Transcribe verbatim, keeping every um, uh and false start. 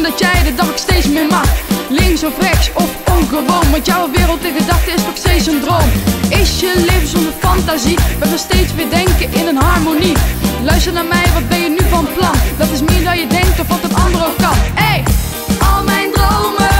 dat jij de dag steeds meer mag. Links of rechts of ongewoon, want jouw wereld de gedachte is nog steeds een droom. Is je leven zonder fantasie, we gaan steeds weer denken in een harmonie. Luister naar mij, wat ben je nu van plan? Dat is meer dan je denkt of wat een ander ook kan. Hey, al mijn dromen